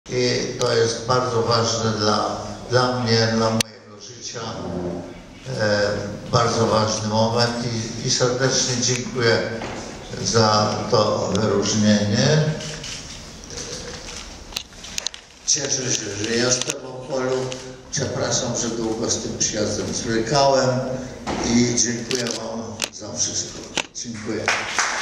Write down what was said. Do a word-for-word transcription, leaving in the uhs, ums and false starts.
I to jest bardzo ważne dla, dla mnie, dla mojego życia. E, bardzo ważny moment i, i serdecznie dziękuję za to wyróżnienie. Cieszę się, że jestem w Opolu. Przepraszam, że długo z tym przyjazdem zwlekałem i dziękuję Wam za wszystko. Dziękuję.